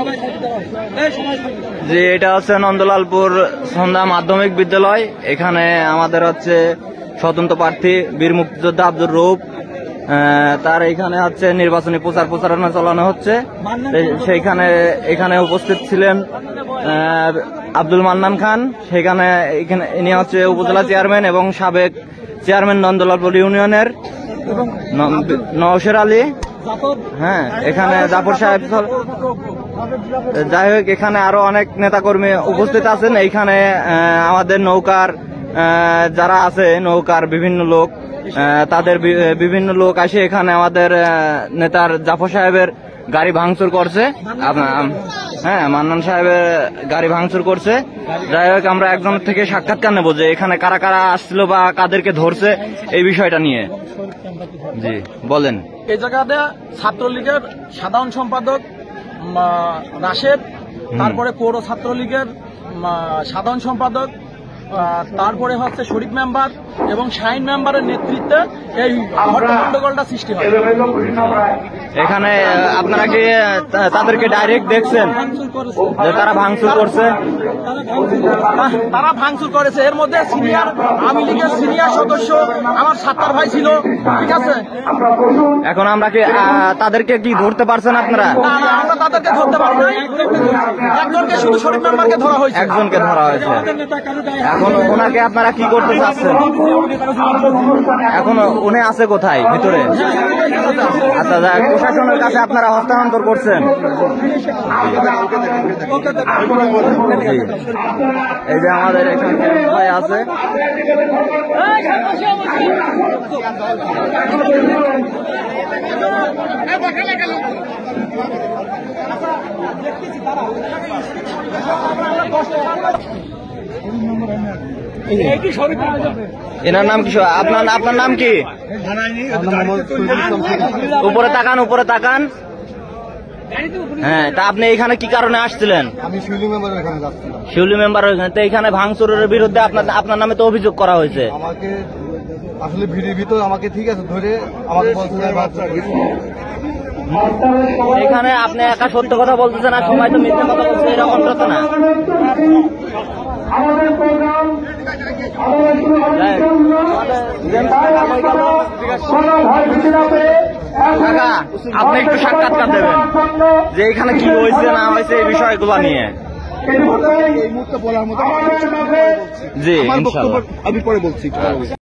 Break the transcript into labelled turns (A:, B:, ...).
A: জি, এটা হচ্ছে নন্দলালপুর সন্ধ্যা মাধ্যমিক বিদ্যালয়। এখানে আমাদের হচ্ছে স্বতন্ত্র প্রার্থী বীর মুক্তিযোদ্ধা আব্দুর রউফ, তার এখানে হচ্ছে নির্বাচনী প্রচারণা চালানো হচ্ছে। সেইখানে এখানে উপস্থিত ছিলেন আব্দুল মান্নান খান। সেখানে ইনি হচ্ছে উপজেলা চেয়ারম্যান এবং সাবেক চেয়ারম্যান নন্দলালপুর ইউনিয়নের নওশের আলী। হ্যাঁ, এখানে জাফর সাহেব। যাই হোক, এখানে আরো অনেক নেতাকর্মী উপস্থিত আছেন। এইখানে আমাদের নৌকার যারা আছে, নৌকার বিভিন্ন লোক, তাদের বিভিন্ন লোক আসে এখানে আমাদের নেতার জাফর সাহেবের গাড়ি ভাঙচুর করছে। হ্যাঁ, মান্নান সাহেবের গাড়ি ভাঙচুর করছে। যাই হোক, আমরা একজনের থেকে সাক্ষাৎকার নেবো যে এখানে কারা কারা আসছিল বা কাদেরকে ধরছে এই বিষয়টা নিয়ে। জি, বলেন।
B: এই জায়গাতে ছাত্রলীগের সাধারণ সম্পাদক রাশেদ, তারপরে পৌর ছাত্রলীগের সাধারণ সম্পাদক, তারপরে হচ্ছে শরীফ মেম্বার এবং শাহিন মেম্বারের নেতৃত্বে এই গন্ডগোলটা সৃষ্টি হয়।
A: এখানে আপনারা কি তাদেরকে ডাইরেক্ট দেখছেন যে তারা ভাঙচুর করছে?
B: তারা ভাঙচুর করেছে। এর মধ্যে সিনিয়র আওয়ামী লীগের সিনিয়র সদস্য আমার সাত্তার ভাই ছিল। ঠিক আছে,
A: এখন আমরা কি তাদেরকে কি ধরতে পারছেন আপনারা?
B: আমরা তাদেরকে ধরতে পারি না, একজনকে শুধু শরীফ মেম্বারকে ধরা হয়েছে।
A: একজনকে ধরা হয়েছে। এখন ওনাকে আপনারা কি করতে চাচ্ছেন? এখন উনি আছে কোথায়? ভিতরে? আচ্ছা, প্রশাসনের কাছে আপনারা হস্তান্তর করছেন? এই যে আমাদের এখানে ভাই আছে। এনার নাম কি? আপনার নাম কি? উপরে তাকান, উপরে তাকান। হ্যাঁ, তা আপনি এখানে কি কারণে আসছিলেন?
C: আমি শিউলি মেম্বারের এখানে যাচ্ছিলাম।
A: শিউলি মেম্বার ওইখানে, তো এখানে ভাঙচুরের বিরুদ্ধে আপনার নামে তো অভিযোগ করা হয়েছে।
C: আমাকে আসলে ভিড়ের ভিতর আমাকে ঠিক আছে ধরে আমাকে বলছে
A: এখানে আপনি একা সত্য কথা বলতেছেন আর সবাই তো মিথ্যা কথা বলছে, এরকম কথা না। আপনি একটু সাক্ষাৎকার দেবেন যে এখানে কি হয়েছে না হয়েছে এই বিষয়গুলো নিয়ে।
C: এই মুহূর্তে বলার মতো
A: জি, ইনশাআল্লাহ
C: আমি পরে বলছি।